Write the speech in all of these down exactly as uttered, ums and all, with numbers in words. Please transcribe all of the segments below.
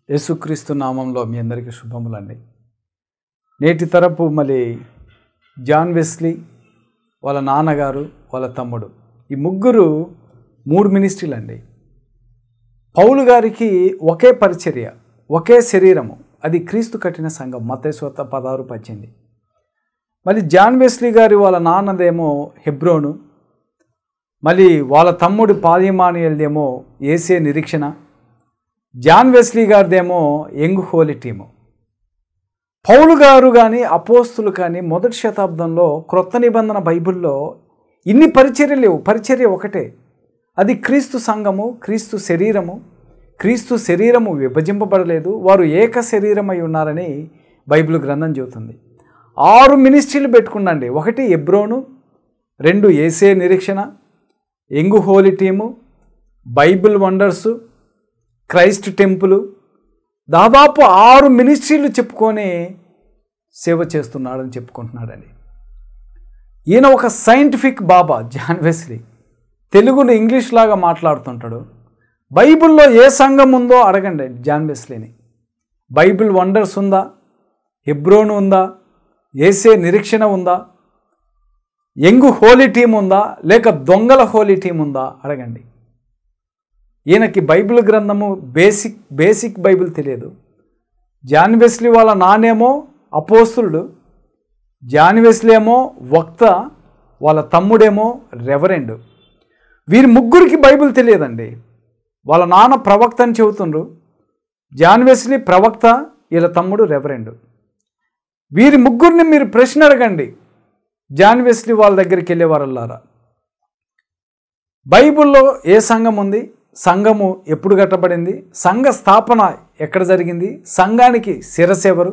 యేసుక్రీస్తు నామంలో మీ అందరికీ శుభములండి. నేటి తరపు మళ్ళీ జాన్ వెస్లీ, వాళ్ళ నాన్నగారు, వాళ్ళ తమ్ముడు, ఈ ముగ్గురు మూడు మినిస్ట్రీలు అండి. పౌలు గారికి ఒకే పరిచర్య, ఒకే శరీరము, అది క్రీస్తు కట్టిన సంఘం. మత్తయి సువార్త పదహారు పద్దెనిమిది. మళ్ళీ జాన్ వెస్లీ గారి వాళ్ళ నాన్నదేమో హెబ్రోను, మళ్ళీ వాళ్ళ తమ్ముడు పాలిమానియల్దేమో ఏసే నిరీక్షణ, జాన్ వెస్లీ గారిదేమో యంగ్ హోలీ టీము. పౌలు గారు కానీ అపోస్తులు కానీ మొదటి శతాబ్దంలో క్రొత్త నిబంధన బైబిల్లో ఇన్ని పరిచర్యలు లేవు. పరిచర్య ఒకటే, అది క్రీస్తు సంఘము, క్రీస్తు శరీరము. క్రీస్తు శరీరము విభజింపబడలేదు, వారు ఏక శరీరమై ఉన్నారని బైబిల్ గ్రంథం చెబుతుంది. ఆరు మినిస్ట్రీలు పెట్టుకున్నాండి. ఒకటి ఎబ్రోను, రెండు ఏసే నిరీక్షణ, young holy team, Bible wonders, Christ temple. దాదాపు ఆరు మినిస్ట్రీలు చెప్పుకొని సేవ చేస్తున్నాడని చెప్పుకుంటున్నాడని. ఈయన ఒక సైంటిఫిక్ బాబా జాన్ వెస్లీ. తెలుగును ఇంగ్లీష్ లాగా మాట్లాడుతుంటాడు. బైబిల్లో ఏ సంఘం ఉందో అడగండి జాన్ వెస్లీని. బైబిల్ వండర్స్ ఉందా, హెబ్రోను ఉందా, ఏసే నిరీక్షణ ఉందా, యంగ్ హోలీ టీం ఉందా, లేక దొంగల హోలీ టీం ఉందా అడగండి. ఈయనకి బైబిల్ గ్రంథము బేసిక్ బేసిక్ బైబిల్ తెలియదు. జాన్ వెస్లీ వాళ్ళ నానేమో అపోస్తులుడు, జాన్ వెస్లీ ఏమో వక్త, వాళ్ళ తమ్ముడేమో రెవరెండు. వీరి ముగ్గురికి బైబిల్ తెలియదండి. వాళ్ళ నాన్న ప్రవక్త అని చెబుతుండ్రు, జాన్ వెస్లీ ప్రవక్త, వీళ్ళ తమ్ముడు రెవరెండు. వీరి ముగ్గురిని మీరు ప్రశ్న అడగండి జాన్ వెస్లీ వాళ్ళ దగ్గరికి వెళ్ళేవారల్లారా. బైబిల్లో ఏ సంఘం ఉంది, సంఘము ఎప్పుడు కట్టబడింది, సంఘ స్థాపన ఎక్కడ జరిగింది, సంఘానికి శిరస్సు ఎవరు,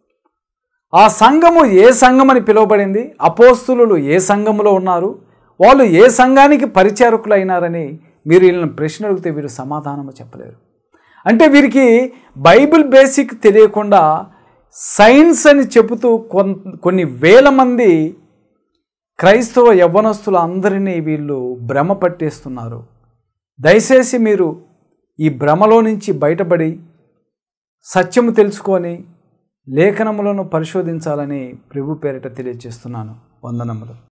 ఆ సంఘము ఏ సంఘం అని పిలువబడింది, అపోస్తులు ఏ సంఘములో ఉన్నారు, వాళ్ళు ఏ సంఘానికి పరిచారకులు అయినారని మీరు వీళ్ళని ప్రశ్న అడిగితే వీరు సమాధానము చెప్పలేరు. అంటే వీరికి బైబిల్ బేసిక్ తెలియకుండా సైన్స్ అని చెబుతూ కొన్ని వేల మంది క్రైస్తవ యవ్వనస్తులు అందరినీ వీళ్ళు భ్రమ పట్టేస్తున్నారు. దయచేసి మీరు ఈ భ్రమలో నుంచి బయటపడి సత్యము తెలుసుకొని లేఖనములను పరిశోధించాలని ప్రభు పేరిట తెలియజేస్తున్నాను. వందనములు.